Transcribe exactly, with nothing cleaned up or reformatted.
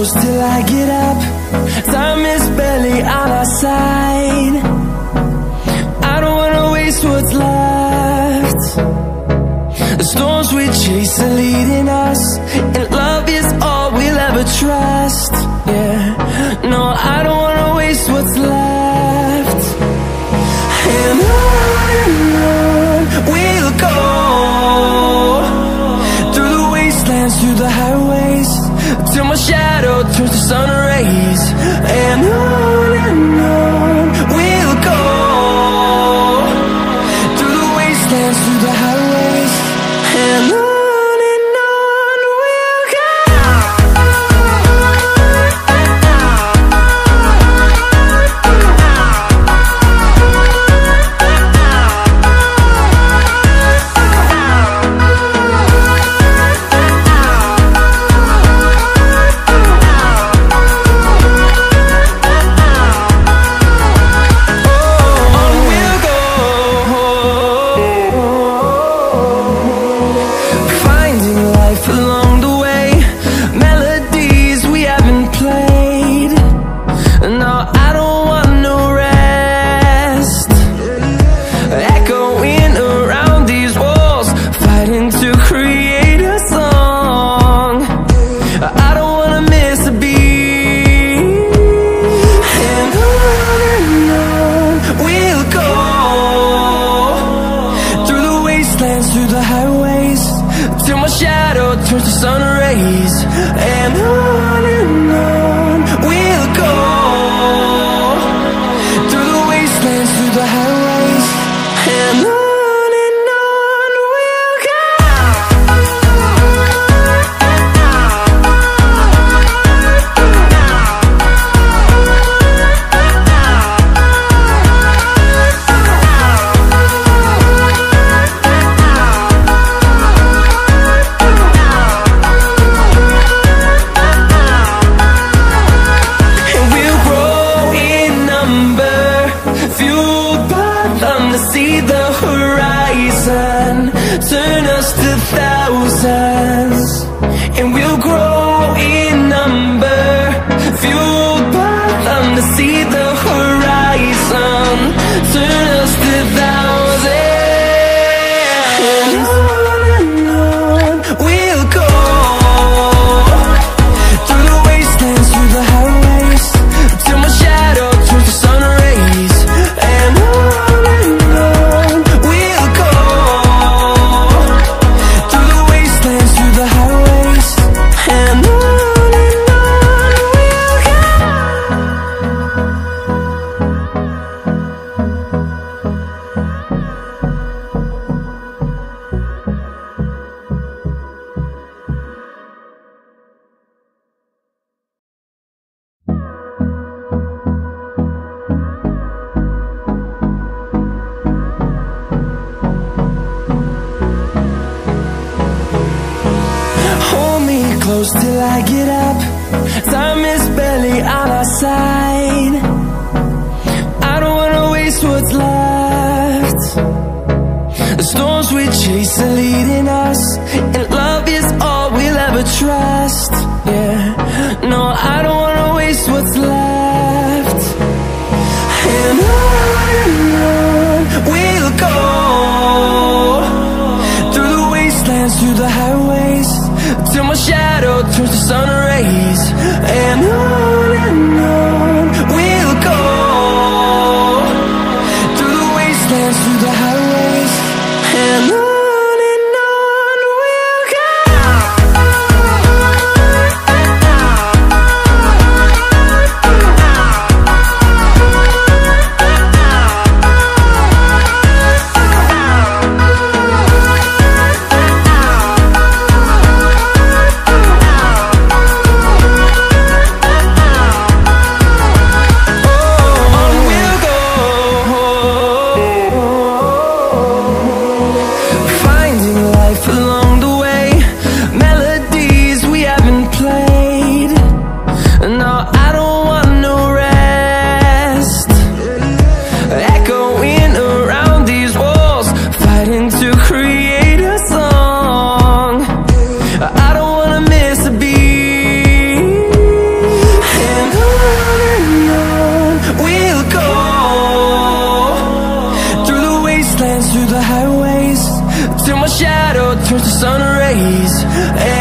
close till I get up. Time is barely on our side. I don't wanna waste what's left. The storms we chase are leading us, and love is all we'll ever trust. Yeah, no, I don't wanna waste what's left. And on and on we'll go, through the wastelands, through the highways, till my shadow turns to sun rays. And on and on we'll go, through the wastelands, through the highways, and on. Close till I get up. Time is barely on our side. I don't wanna waste what's left. The storms we chase are leading us, and love is all we'll ever trust. Yeah, no, I don't wanna waste what's left. And on and on we'll go, through the wastelands, through the highways, till my shadow turns to sun rays. And on and on we'll go, through the wastelands, through the highways, and on. We'll the highways, till my shadow turns to sun rays.